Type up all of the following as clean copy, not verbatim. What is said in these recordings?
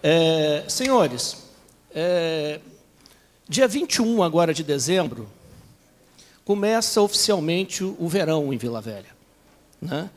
Senhores, dia 21 agora de dezembro, começa oficialmente o verão em Vila Velha, né?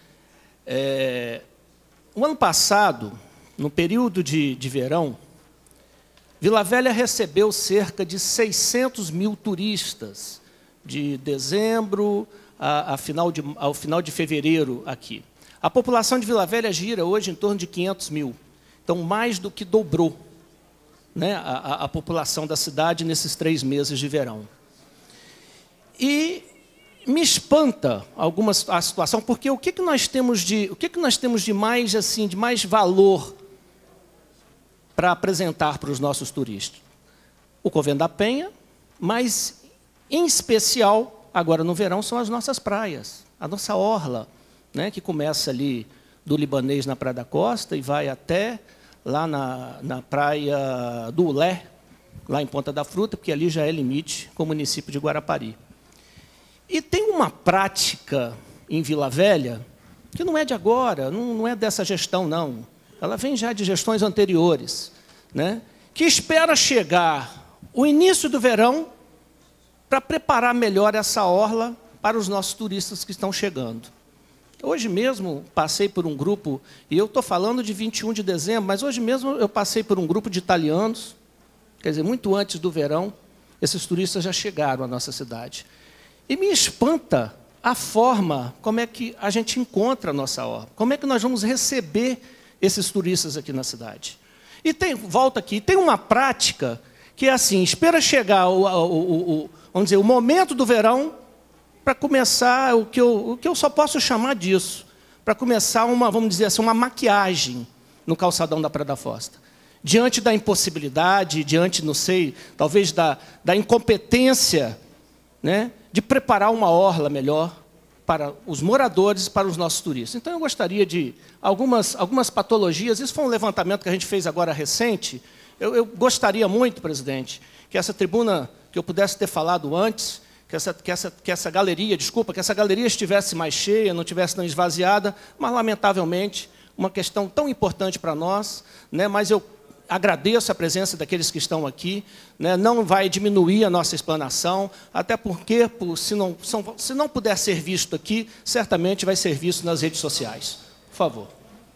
O ano passado, no período de verão, Vila Velha recebeu cerca de 600 mil turistas, de dezembro ao final de fevereiro aqui. A população de Vila Velha gira hoje em torno de 500 mil. Então, mais do que dobrou, né, a população da cidade nesses 3 meses de verão. E me espanta a situação, porque o que nós temos de mais assim, de mais valor para apresentar para os nossos turistas? O Convento da Penha, mas em especial agora no verão são as nossas praias, a nossa orla, né, que começa ali do Libanês na Praia da Costa e vai até lá na praia do Ulé, lá em Ponta da Fruta, porque ali já é limite com o município de Guarapari. E tem uma prática em Vila Velha, que não é de agora, não é dessa gestão, não. Ela vem já de gestões anteriores, né, que espera chegar o início do verão para preparar melhor essa orla para os nossos turistas que estão chegando. Hoje mesmo passei por um grupo, e eu estou falando de 21 de dezembro, mas hoje mesmo eu passei por um grupo de italianos, quer dizer, muito antes do verão, esses turistas já chegaram à nossa cidade. E me espanta a forma como é que a gente encontra a nossa orla, como é que nós vamos receber esses turistas aqui na cidade. E volta aqui, tem uma prática que é assim, espera chegar vamos dizer, o momento do verão, para começar o que eu só posso chamar disso, para começar vamos dizer assim, uma maquiagem no calçadão da Praia da Fossa. Diante da impossibilidade, diante, não sei, talvez da incompetência, né, de preparar uma orla melhor para os moradores e para os nossos turistas. Então, eu gostaria de algumas patologias, isso foi um levantamento que a gente fez agora recente, eu gostaria muito, presidente, que essa tribuna, que eu pudesse ter falado antes, que essa galeria estivesse mais cheia, não estivesse tão esvaziada, mas, lamentavelmente, uma questão tão importante para nós, né, mas eu agradeço a presença daqueles que estão aqui, né, não vai diminuir a nossa explanação, até porque, se não puder ser visto aqui, certamente vai ser visto nas redes sociais. Por favor.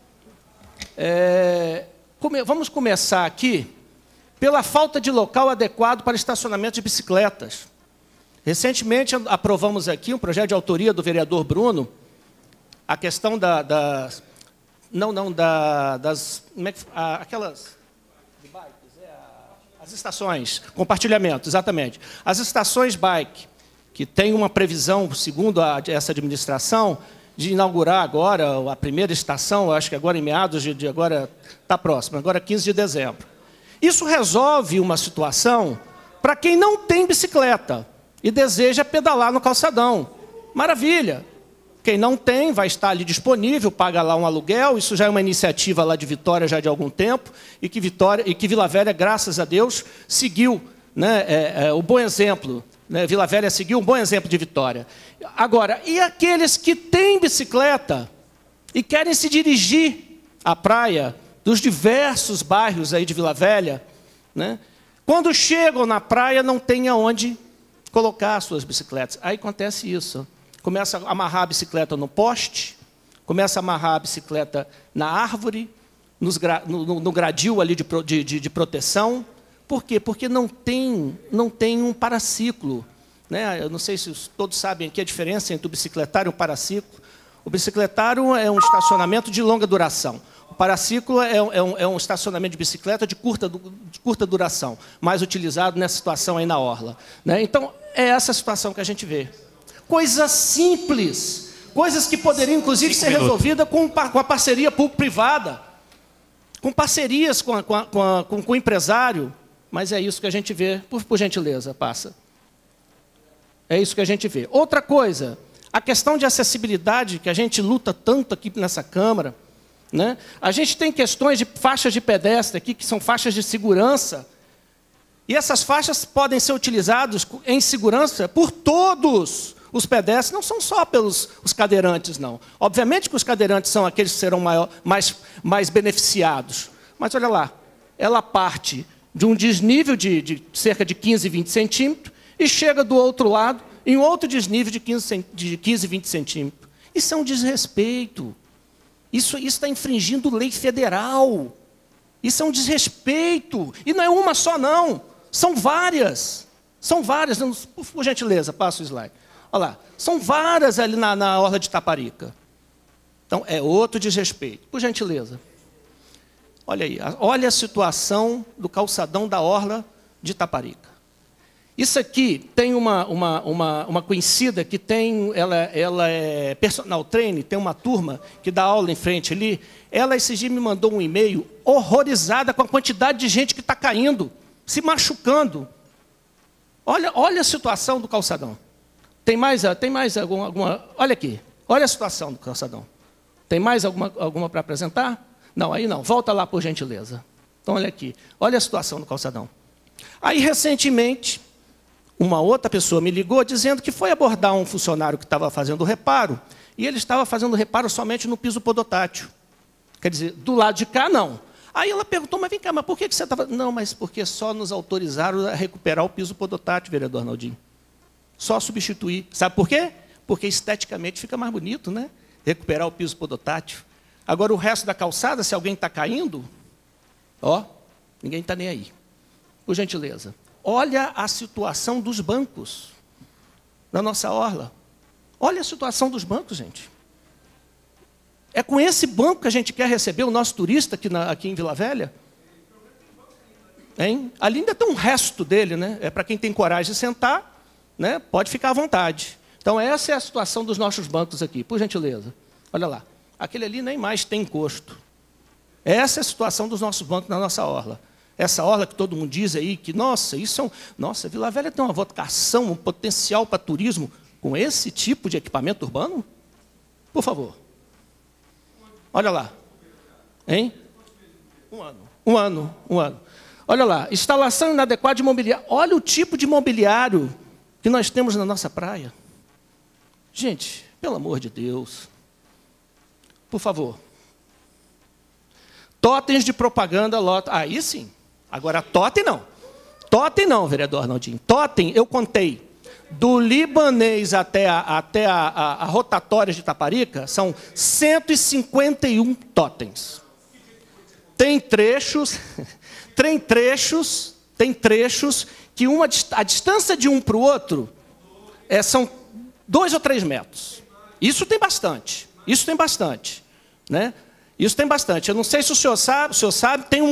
Vamos começar aqui pela falta de local adequado para estacionamento de bicicletas. Recentemente, aprovamos aqui um projeto de autoria do vereador Bruno, a questão aquelas as estações, compartilhamento, exatamente. As estações bike, que tem uma previsão, segundo essa administração, de inaugurar agora a primeira estação, acho que agora em meados agora está próximo, agora 15 de dezembro. Isso resolve uma situação para quem não tem bicicleta e deseja pedalar no calçadão. Maravilha! Quem não tem vai estar ali disponível, paga lá um aluguel, isso já é uma iniciativa lá de Vitória já de algum tempo, e que Vila Velha, graças a Deus, seguiu, né, o bom exemplo. Né, Vila Velha seguiu um bom exemplo de Vitória. Agora, e aqueles que têm bicicleta e querem se dirigir à praia dos diversos bairros aí de Vila Velha, né, quando chegam na praia não tem aonde colocar as suas bicicletas. Aí acontece isso. Começa a amarrar a bicicleta no poste, começa a amarrar a bicicleta na árvore, no gradil ali de proteção. Por quê? Porque não tem um paraciclo. Né? Eu não sei se todos sabem aqui a diferença entre o bicicletário e o paraciclo. O bicicletário é um estacionamento de longa duração. O paraciclo é um estacionamento de bicicleta de curta duração, mais utilizado nessa situação aí na orla. Né? Então, é essa situação que a gente vê. Coisas simples, coisas que poderiam, inclusive, ser resolvidas com a parceria público-privada, com parcerias com o empresário, mas é isso que a gente vê. Por gentileza, passa. É isso que a gente vê. Outra coisa, a questão de acessibilidade, que a gente luta tanto aqui nessa Câmara, né? A gente tem questões de faixas de pedestre aqui, que são faixas de segurança, e essas faixas podem ser utilizadas em segurança por todos os pedestres, não são só pelos os cadeirantes, não. Obviamente que os cadeirantes são aqueles que serão mais beneficiados. Mas olha lá, ela parte de um desnível de cerca de 15, 20 centímetros e chega do outro lado em outro desnível de 15, 20 centímetros. Isso é um desrespeito. Isso está infringindo lei federal. Isso é um desrespeito. E não é uma só, não. São várias. São várias. Por gentileza, passa o slide. Olha lá. São várias ali na orla de Taparica. Então, é outro desrespeito. Por gentileza. Olha aí. Olha a situação do calçadão da orla de Taparica. Isso aqui tem uma conhecida que tem, ela é personal trainer, tem uma turma que dá aula em frente ali. Ela, esses dias, me mandou um e-mail horrorizada com a quantidade de gente que está caindo, se machucando. Olha a situação do calçadão. Tem mais alguma... Olha aqui, olha a situação do calçadão. Tem mais alguma para apresentar? Não, aí não. Volta lá, por gentileza. Então, olha aqui. Olha a situação do calçadão. Aí, recentemente, uma outra pessoa me ligou dizendo que foi abordar um funcionário que estava fazendo reparo, e ele estava fazendo reparo somente no piso podotátil. Quer dizer, do lado de cá, não. Aí ela perguntou, mas vem cá, mas por que você estava... Não, mas porque só nos autorizaram a recuperar o piso podotátil, vereador Arnaldinho. Só substituir. Sabe por quê? Porque esteticamente fica mais bonito, né? Recuperar o piso podotátil. Agora, o resto da calçada, se alguém está caindo, ó, ninguém está nem aí. Por gentileza. Olha a situação dos bancos na nossa orla. Olha a situação dos bancos, gente. É com esse banco que a gente quer receber o nosso turista aqui em Vila Velha? Hein? Ali ainda tem um resto dele, né? É para quem tem coragem de sentar, né? Pode ficar à vontade. Então, essa é a situação dos nossos bancos aqui, por gentileza. Olha lá. Aquele ali nem mais tem encosto. Essa é a situação dos nossos bancos na nossa orla. Essa orla que todo mundo diz aí, que, nossa, nossa, Vila Velha tem uma vocação, um potencial para turismo com esse tipo de equipamento urbano? Por favor. Olha lá. Hein? Um ano. Olha lá. Instalação inadequada de mobiliário. Olha o tipo de mobiliário que nós temos na nossa praia. Gente, pelo amor de Deus. Por favor. Totens de propaganda, aí sim. Agora, totem não, vereador Arnaldinho. Totem, eu contei, do Libanês até a rotatória de Taparica, são 151 totens. Tem trechos que a distância de um para o outro são 2 ou 3 metros. Isso tem bastante, né? Isso tem bastante. Eu não sei se o senhor sabe, tem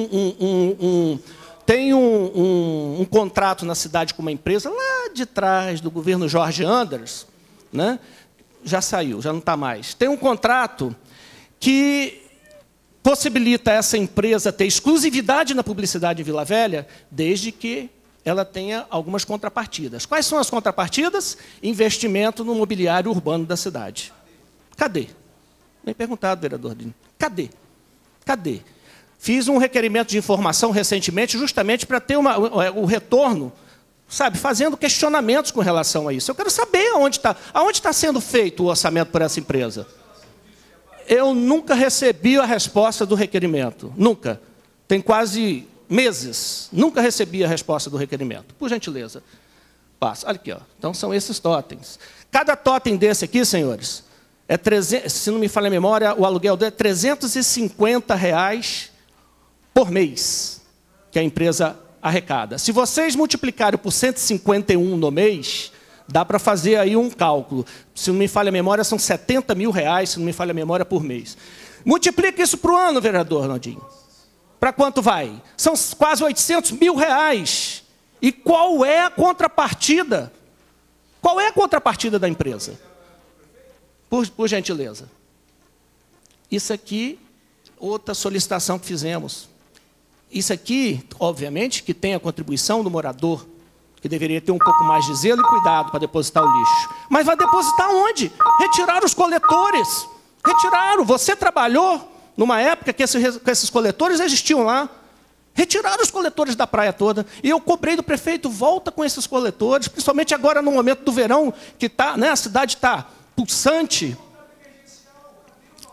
um contrato na cidade com uma empresa lá de trás do governo Jorge Anders, né? Já saiu, já não está mais. Tem um contrato que possibilita essa empresa ter exclusividade na publicidade em Vila Velha, desde que ela tenha algumas contrapartidas. Quais são as contrapartidas? Investimento no mobiliário urbano da cidade. Cadê? Nem perguntado, vereador Dino. Cadê? Fiz um requerimento de informação recentemente, justamente para ter o retorno, sabe, fazendo questionamentos com relação a isso. Eu quero saber aonde está sendo feito o orçamento por essa empresa. Eu nunca recebi a resposta do requerimento. Nunca. Tem quase meses. Nunca recebi a resposta do requerimento. Por gentileza. Passa. Olha aqui, ó. Então são esses totens. Cada totem desse aqui, senhores, se não me falha a memória, o aluguel dele é R$350 por mês, que a empresa arrecada. Se vocês multiplicarem por 151 no mês, dá para fazer aí um cálculo. Se não me falha a memória, são R$70 mil, se não me falha a memória, por mês. Multiplica isso para o ano, vereador Arnaldinho. Para quanto vai? São quase R$800 mil. E qual é a contrapartida? Qual é a contrapartida da empresa? Por gentileza. Isso aqui, outra solicitação que fizemos. Isso aqui, obviamente, que tem a contribuição do morador, que deveria ter um pouco mais de zelo e cuidado para depositar o lixo. Mas vai depositar onde? Retiraram os coletores. Retiraram. Você trabalhou numa época que esses coletores existiam lá. Retiraram os coletores da praia toda. E eu cobrei do prefeito, volta com esses coletores, principalmente agora no momento do verão, que tá, né, a cidade está pulsante.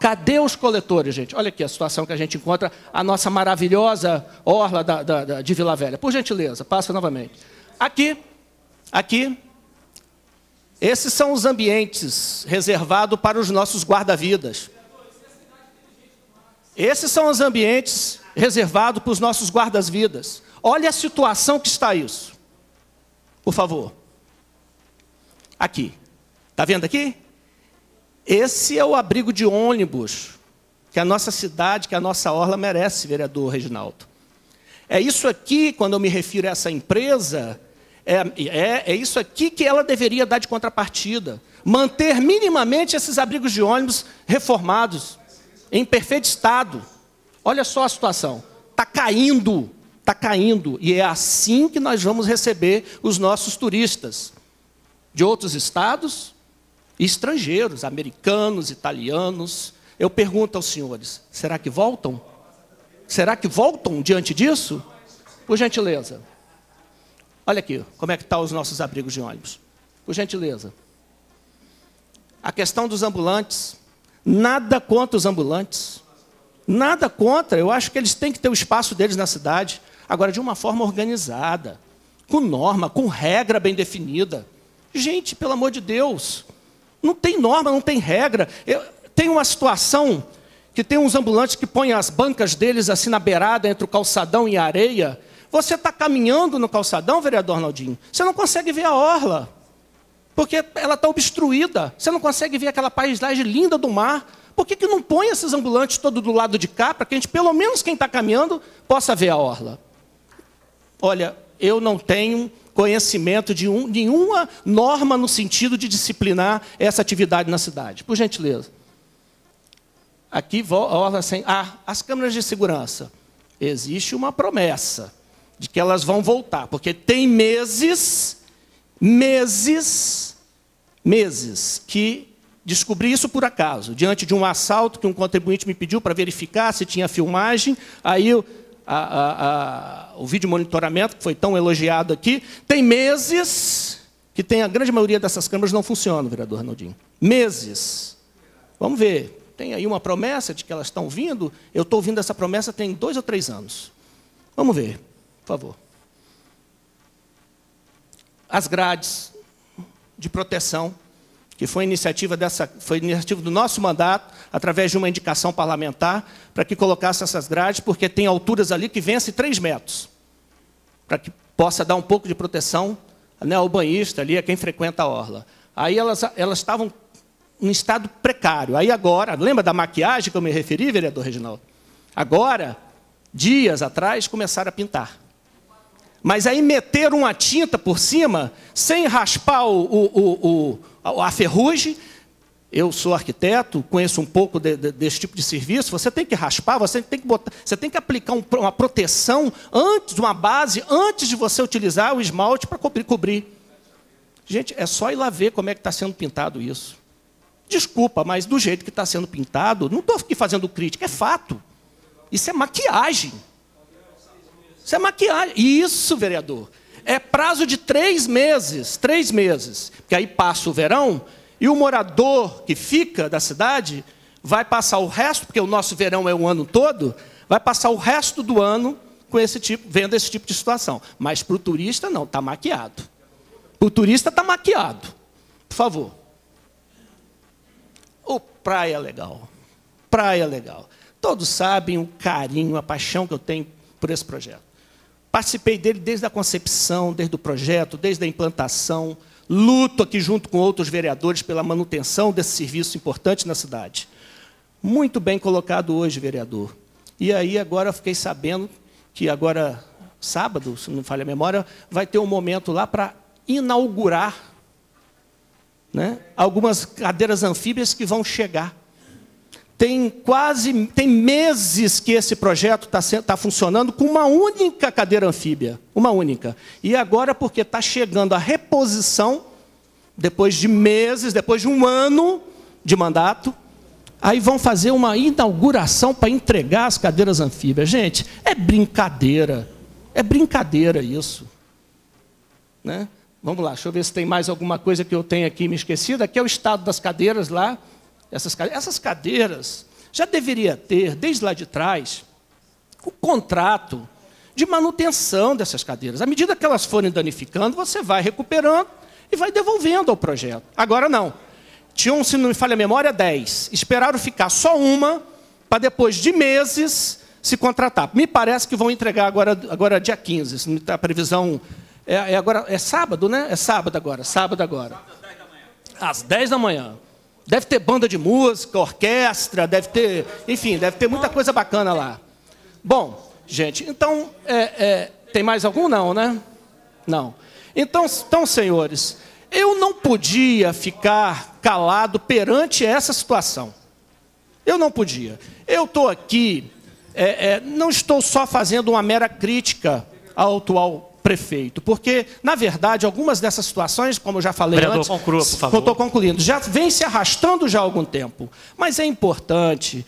Cadê os coletores, gente? Olha aqui a situação que a gente encontra, a nossa maravilhosa orla de Vila Velha. Por gentileza, passa novamente. Aqui, esses são os ambientes reservados para os nossos guarda-vidas. Esses são os ambientes reservados para os nossos guardas-vidas. Olha a situação que está isso. Por favor. Aqui. Está vendo aqui? Esse é o abrigo de ônibus que a nossa cidade, que a nossa orla merece, vereador Reginaldo. É isso aqui, quando eu me refiro a essa empresa, é isso aqui que ela deveria dar de contrapartida. Manter minimamente esses abrigos de ônibus reformados, em perfeito estado. Olha só a situação. Está caindo. Está caindo. E é assim que nós vamos receber os nossos turistas. De outros estados e estrangeiros, americanos, italianos. Eu pergunto aos senhores, será que voltam? Será que voltam diante disso? Por gentileza. Olha aqui, como é que estão os nossos abrigos de ônibus. Por gentileza. A questão dos ambulantes. Nada contra os ambulantes. Nada contra. Eu acho que eles têm que ter o espaço deles na cidade. Agora, de uma forma organizada. Com norma, com regra bem definida. Gente, pelo amor de Deus. Não tem norma, não tem regra. Tem uma situação que tem uns ambulantes que põem as bancas deles assim na beirada, entre o calçadão e a areia. Você está caminhando no calçadão, vereador Arnaldinho, você não consegue ver a orla, porque ela está obstruída. Você não consegue ver aquela paisagem linda do mar. Por que não põe esses ambulantes todos do lado de cá, para que a gente, pelo menos quem está caminhando, possa ver a orla? Olha, eu não tenho conhecimento de nenhuma norma no sentido de disciplinar essa atividade na cidade. Por gentileza. Aqui, orla sem... as câmeras de segurança. Existe uma promessa de que elas vão voltar, porque tem meses que descobri isso por acaso, diante de um assalto que um contribuinte me pediu para verificar se tinha filmagem, aí o vídeo monitoramento, que foi tão elogiado aqui, tem meses que a grande maioria dessas câmeras não funcionam, vereador Arnaldinho. Meses. Vamos ver. Tem aí uma promessa de que elas estão vindo. Eu estou ouvindo essa promessa tem 2 ou 3 anos. Vamos ver, por favor. As grades de proteção, que foi iniciativa do nosso mandato, através de uma indicação parlamentar, para que colocasse essas grades, porque tem alturas ali que vencem 3 metros, para que possa dar um pouco de proteção, né, ao banhista ali, a quem frequenta a orla. Aí elas estavam em estado precário. Aí agora, lembra da maquiagem que eu me referi, vereador Reginaldo? Agora, dias atrás, começaram a pintar. Mas aí meteram uma tinta por cima, sem raspar a ferrugem. Eu sou arquiteto, conheço um pouco desse tipo de serviço. Você tem que raspar, você tem que aplicar uma proteção antes, uma base, antes de você utilizar o esmalte para cobrir. Gente, é só ir lá ver como é que está sendo pintado isso. Desculpa, mas do jeito que está sendo pintado, não estou aqui fazendo crítica, é fato. Isso é maquiagem. Isso é maquiagem. Isso, vereador. É prazo de 3 meses. 3 meses. Porque aí passa o verão e o morador que fica da cidade vai passar o resto, porque o nosso verão é o ano todo, vai passar o resto do ano com vendo esse tipo de situação. Mas para o turista, não, está maquiado. Para o turista, está maquiado. Por favor. Praia legal. Praia legal. Todos sabem o carinho, a paixão que eu tenho por esse projeto. Participei dele desde a concepção, desde o projeto, desde a implantação. Luto aqui junto com outros vereadores pela manutenção desse serviço importante na cidade. Muito bem colocado hoje, vereador. E aí agora eu fiquei sabendo que agora, sábado, se não me falha a memória, vai ter um momento lá para inaugurar, né, algumas cadeiras anfíbias que vão chegar. Tem meses que esse projeto está funcionando com uma única cadeira anfíbia. Uma única. E agora, porque está chegando a reposição, depois de meses, depois de 1 ano de mandato, aí vão fazer uma inauguração para entregar as cadeiras anfíbias. Gente, é brincadeira. É brincadeira isso. Né? Vamos lá, deixa eu ver se tem mais alguma coisa que eu tenho aqui me esquecido. Aqui é o estado das cadeiras lá. Essas cadeiras, já deveria ter, desde lá de trás, o contrato de manutenção dessas cadeiras. À medida que elas forem danificando, você vai recuperando e vai devolvendo ao projeto. Agora não. Tinham, se não me falha a memória, 10. Esperaram ficar só uma, para depois de meses se contratar. Me parece que vão entregar agora dia 15. A previsão agora é sábado, né? É sábado agora. Às 10 da manhã. Deve ter banda de música, orquestra, deve ter, enfim, deve ter muita coisa bacana lá. Bom, gente, então, tem mais algum? Não, né? Não. Então, senhores, eu não podia ficar calado perante essa situação. Eu não podia. Eu estou aqui, não estou só fazendo uma mera crítica ao atual prefeito, porque, na verdade, algumas dessas situações, como eu já falei antes, conclua, por favor. Estou concluindo, já vem se arrastando já há algum tempo. Mas é importante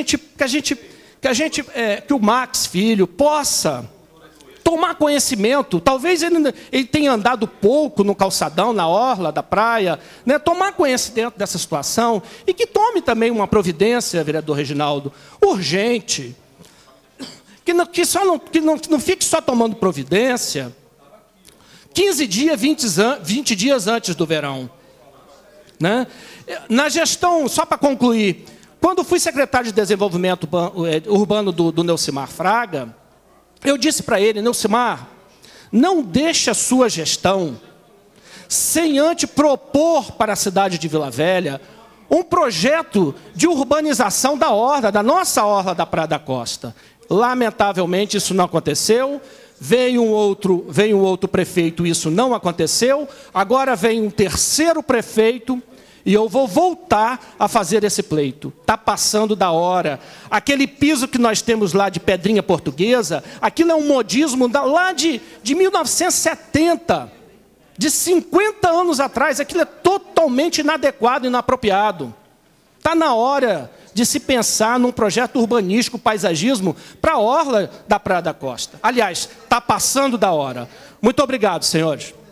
que o Max Filho possa tomar conhecimento. Talvez ele tenha andado pouco no calçadão, na orla da praia, né? Tomar conhecimento dessa situação e que tome também uma providência, vereador Reginaldo, urgente. Que não fique só tomando providência 15 dias, 20 dias antes do verão. Né? Na gestão, só para concluir, quando fui secretário de Desenvolvimento Urbano do Neucimar Fraga, eu disse para ele: Neucimar, não deixe a sua gestão sem antes propor para a cidade de Vila Velha um projeto de urbanização da orla, da nossa orla da Praia da Costa. Lamentavelmente, isso não aconteceu. Veio um outro prefeito, isso não aconteceu. Agora vem um terceiro prefeito e eu vou voltar a fazer esse pleito. Está passando da hora. Aquele piso que nós temos lá de pedrinha portuguesa, aquilo é um modismo lá de 1970, de 50 anos atrás. Aquilo é totalmente inadequado e inapropriado. Está na hora de se pensar num projeto urbanístico, paisagismo, para a orla da Praia da Costa. Aliás, está passando da hora. Muito obrigado, senhores.